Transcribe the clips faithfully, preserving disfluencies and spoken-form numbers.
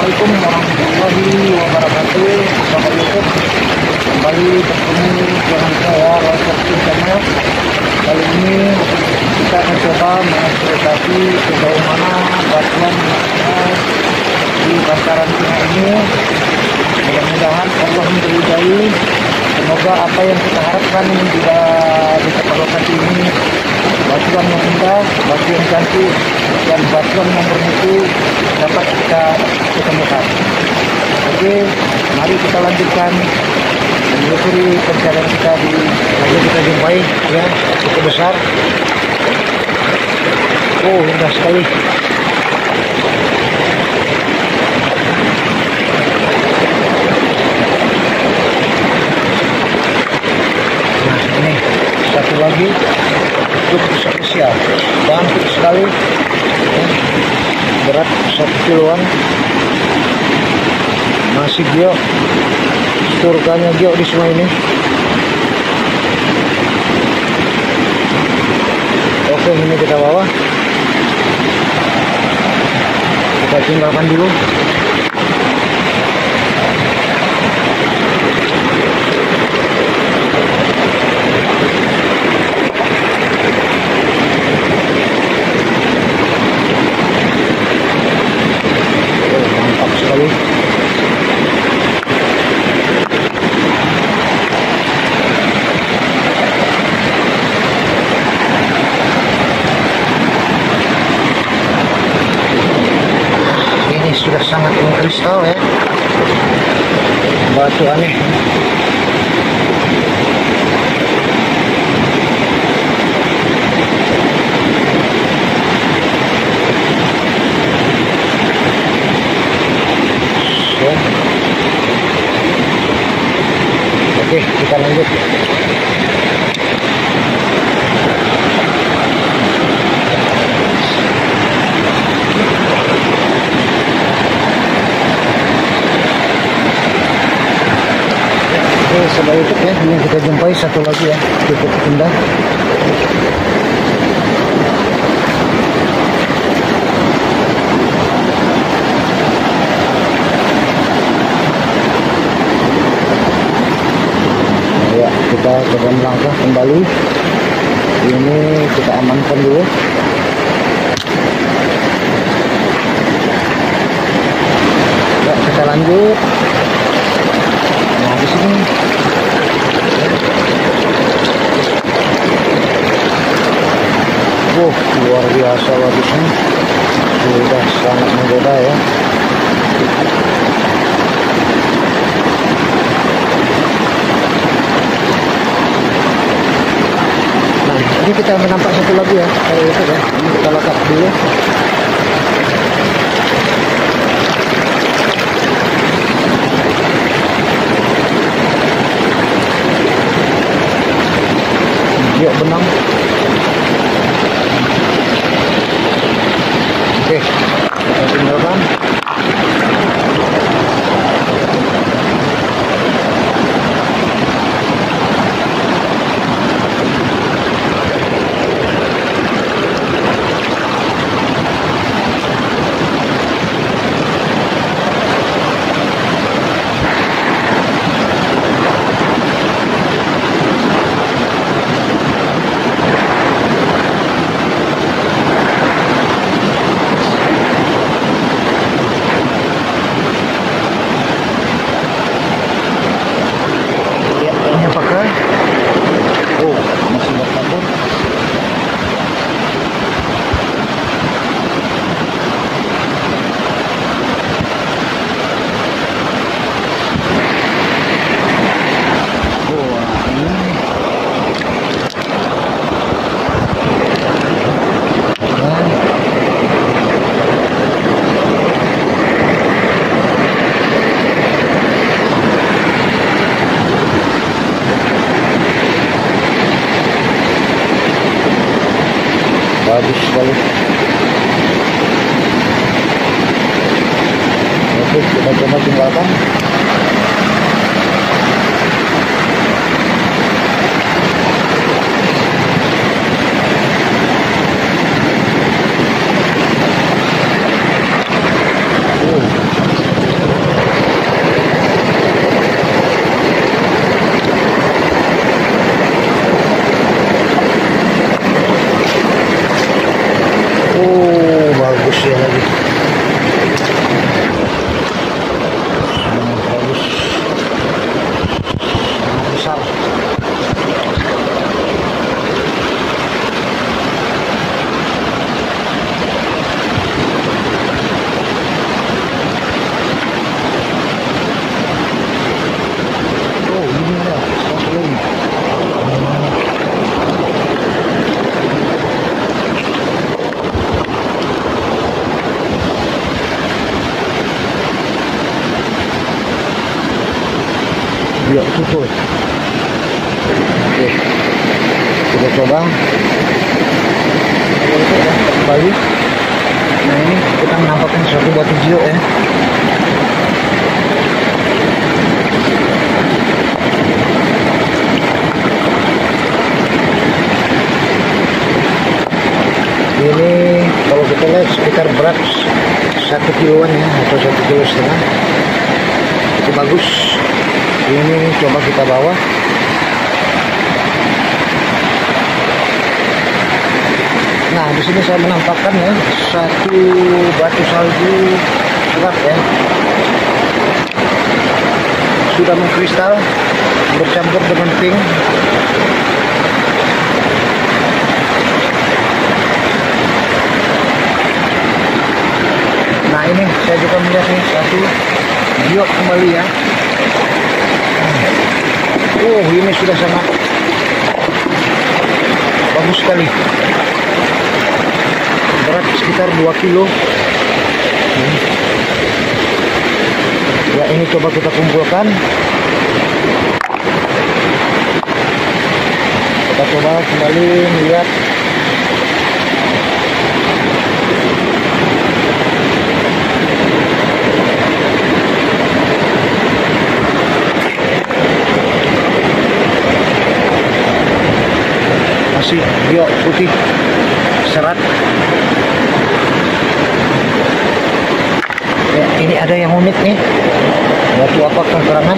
Assalamualaikum warahmatullahi wabarakatuh. Sahabat YouTube, kembali bertemu dengan saya Rosyid Channel. Kali ini kita akan coba mengeksplorasi sejauh mana batuan di bantaran sungai ini. Mudah-mudahan Allah meridai. Semoga apa yang kita harapkan juga di tempat lokasi ini, batuan yang indah, batuan yang cantik, dan batuan yang bermutu dapat kita ketemukan. Oke, mari kita lanjutkan menelusuri pencarian kita di lalu kita jumpai ya cukup besar. Oh, indah sekali. Satu lagi cukup spesial, cantik sekali, berat satu kiloan, masih giok, surganya giok di semua ini. Oke, ini kita bawa, kita tinggalkan dulu. Sudah sangat mengkristal ya, batu aneh. So. Oke, kita lanjut. Sebagai itu ya, ini kita jumpai satu lagi ya, cukup indah. Ya, kita coba melangkah kembali. Ini kita amankan dulu. Ya, kita lanjut. Nah, di sini oh, luar biasa bagusnya, sudah sangat menggoda ya. Nah, ini kita menampak satu lagi ya, kayak itu ya. Ini kita letak dulu. Yuk benang. Oke, kita tinggalkan. Bagus sekali. Oke, kita coba tinggalkan. Oh, Oh, bagus ya lagi. Sangat bagus. Sangat besar. Oh, ini ada satu lagi. Yuk, tutup. Oke, kita coba. Kita kembali. Nah, ini kita menampakkan suatu batu hijau ya. Ini kalau kita lihat sekitar berat satu kiloan ya, atau satu kilo setengah. Itu bagus. Ini coba kita bawa. Nah, di sini saya menampakkan ya satu batu salju berat ya. Sudah mengkristal bercampur dengan pink. Nah, ini saya juga melihat nih satu giok kembali ya. Oh, ini sudah sangat bagus sekali. Berat sekitar dua kilo. Ya, ini coba kita kumpulkan. Kita coba kembali melihat. Masih giok putih serat. Ya, ini ada yang unik nih. Batu apa keterangan?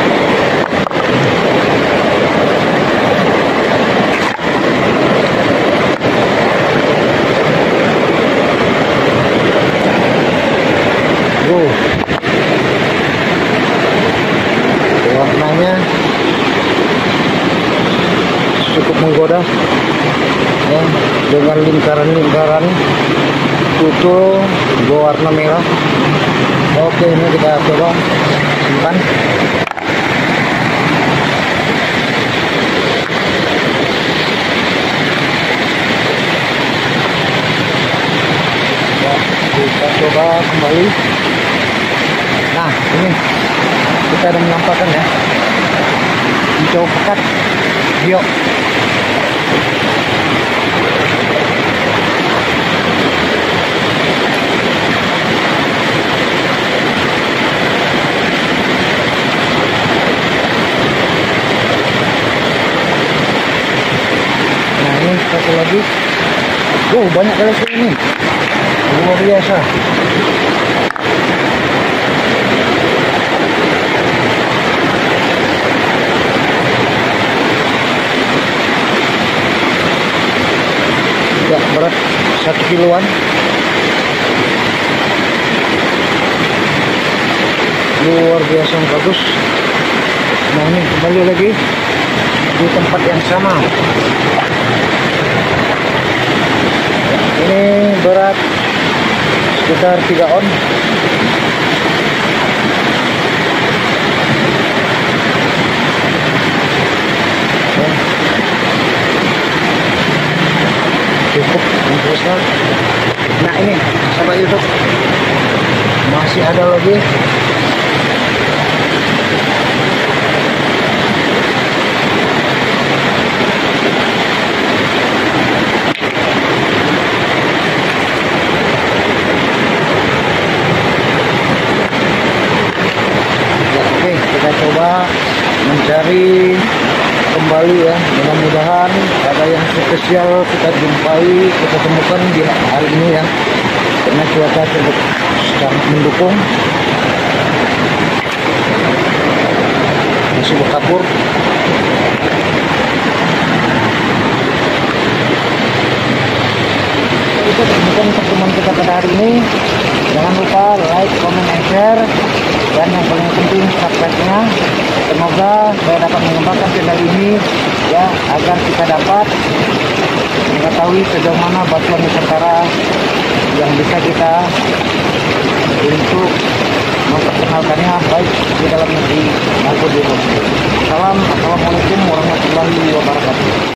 Wow. Warnanya cukup menggoda ya, dengan lingkaran-lingkaran tutul berwarna merah. Oke, ini kita coba simpan. Ya, kita coba kembali. Nah, ini kita ada menampakkan ya hijau pekat giok. Nah, ini satu lagi. Oh, banyak kali ini. Luar biasa. Tidak berat satu kiloan. Luar biasa bagus. Nah, ini kembali lagi di tempat yang sama. Ini berat sekitar tiga on. Cukup untuk. Nah, ini sahabat YouTube, masih ada lagi. Ya, oke, kita coba mencari kembali ya. Mudah-mudahan ada yang spesial kita jumpai, kita temukan di hari ini ya, karena cuaca cukup sangat mendukung. Masih berkabur. Kita temukan hari ini. Jangan lupa like, comment, and share, dan yang paling penting subscribe-nya. Semoga saya dapat mengembangkan channel ini ya, agar kita dapat mengetahui sejauh mana batuan Nusantara yang bisa kita untuk memperkenalkannya baik di dalam negeri maupun di luar negeri. Salam, assalamualaikum warahmatullahi wabarakatuh.